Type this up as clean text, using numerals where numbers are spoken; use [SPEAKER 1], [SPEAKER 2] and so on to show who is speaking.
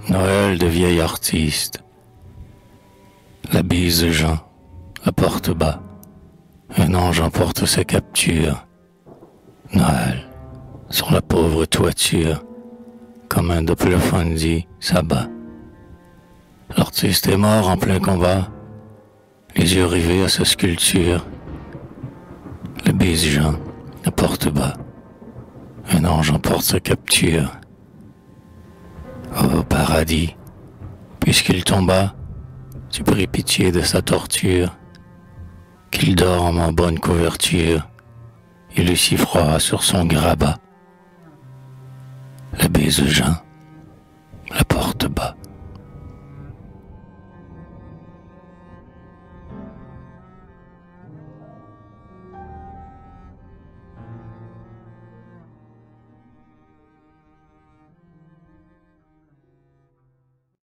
[SPEAKER 1] Noël de vieil artiste. La bise de Jean, la porte bas. Un ange emporte sa capture. Noël, sur la pauvre toiture, comme un Dopplerfondi s'abat. L'artiste est mort en plein combat, les yeux rivés à sa sculpture. La bise Jean, la porte bas. Un ange emporte sa capture. Ô paradis, puisqu'il tomba, tu pris pitié de sa torture, qu'il dorme en bonne couverture, il eut si froid sur son grabat. La bise Jean,